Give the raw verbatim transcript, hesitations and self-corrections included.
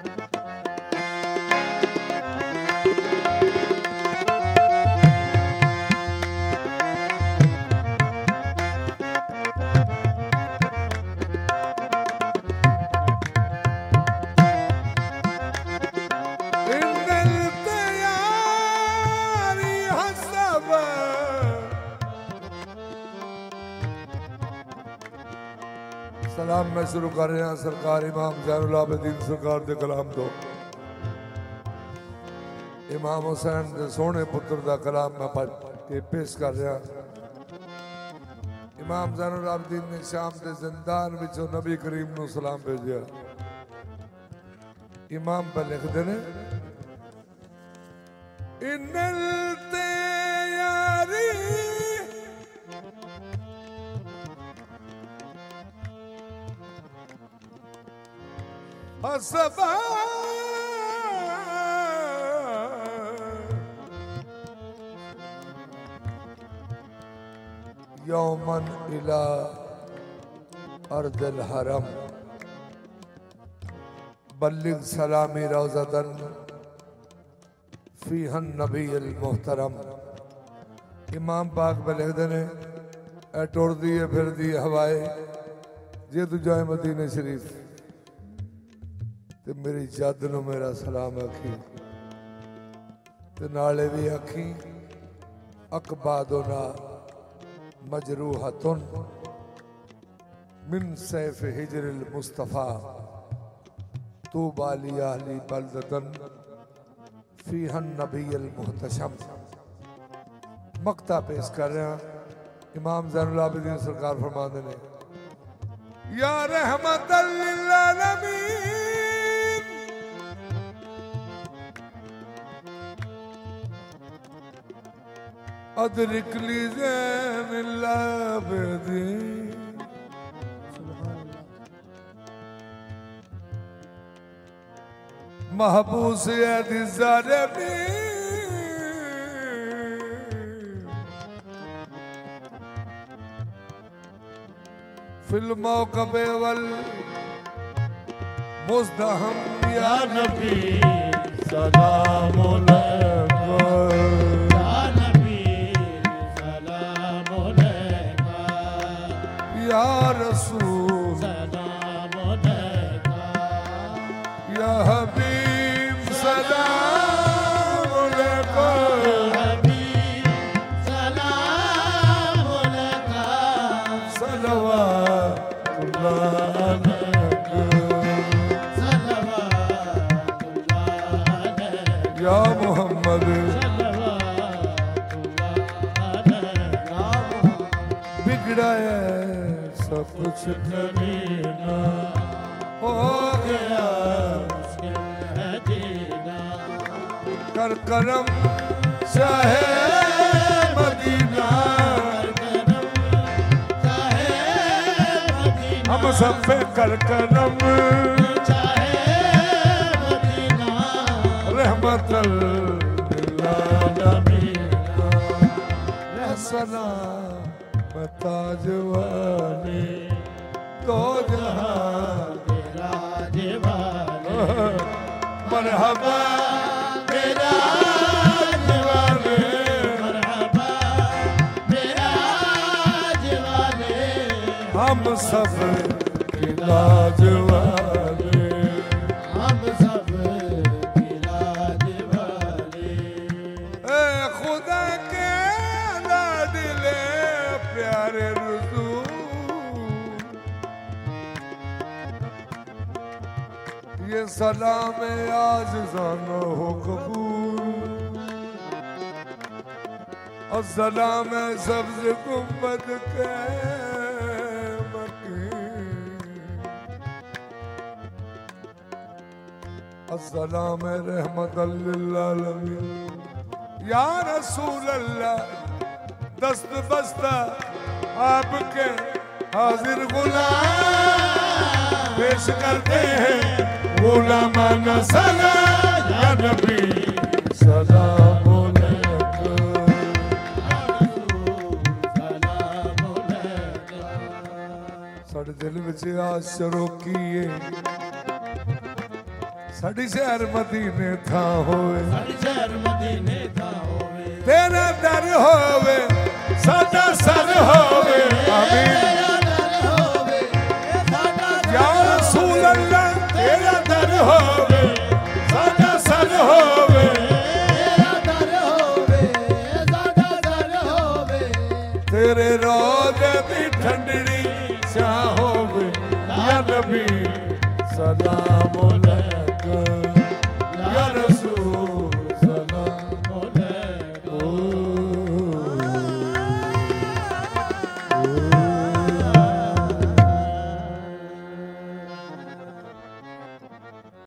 सलाम मैं शुरू कर रहा सरकार इमाम ज़ैनुल आबिदीन सरकार दे कलाम तो इमाम हुसैन दे सोने पुत्र दा कलाम मैं पढ़ के पेश कर रहा। इमाम ज़ैनुल आबिदीन ने शाम के जिंदान विचों नबी करीम नू सलाम भेजा। इमाम पर लिखते ने इन्नल तैयारी असबा यौमन इला अर्दिल हरम बल्लिग सलामी रोज़तन फीहन नबी अल मुहतरम। इमाम पाक पे लिखते ने ए टुर दी है फिर दी हवाए जे तू जाए मदीने शरीफ ते मेरी जद नू मेरा सलाम आखी ते नाले भी आखी अकबादोना मजरूहतुन मिन सैफ हिजरिल मुस्तफ़ा तूबा ली अहली बलदतन फीहन नबील मुहतशम। मक्ता पेश कर रहे हैं। इमाम ज़ैनुल आबिदीन सरकार फरमाते ने या रहमतल लिल आलमीन अदरिक ली ज़ैनुल आबिदीन महबूस फिल्मों कबे वल मुज़दहम या नबी सलाम अलैकुम या नबी सलाम अलैकुम या रसूल सलाम अलैकुम या हबीब सलाम अलैकुम हबीब सलाम अलैकुम सलवातुल्लाह अलैकुम सलवातुल्लाह अलैकुम या मोहम्मद सलवातुल्लाह अलैकुम बिगड़ा है सब कुछ करीना हो गया कर करम चाहे मदीना हम सब पे कर करम चाहे मदीना रहमतल लिल आलमीन रहसना ताज वाले दो जहां तेरा जीवाने मरहबा मेरा जीवाने मरहबा मेरा जीवाने हम सब की लाज वाले हम सब की लाज वाले ए खुदा के लाडले प्यारे रसूल ये सलाम आज जाना हो कबूल और सलाम सब्ज गुम्बद के अस्सलाम रहमतल लिल आलमीन या रसूल अल्लाह दस्त बस्ता आपके हाजिर गुलाम पेश करते हैं गुलामाना सलाम या नबी सलाम अलैकुम सलाम अलैकुम। साडे दिल विच आस रोकीए साडी शहर मदीने था होवे, साडी शहर मदीने था होवे, तेरा दर होवे साडा सर होवे, आमीन। या रसूल अल्लाह तेरा दर होवे साडा सर होवे, तेरा दर होवे साडा दर होवे, तेरे रोज़े दी ठंडड़ी छां होवे, या नबी सलाम अलैह।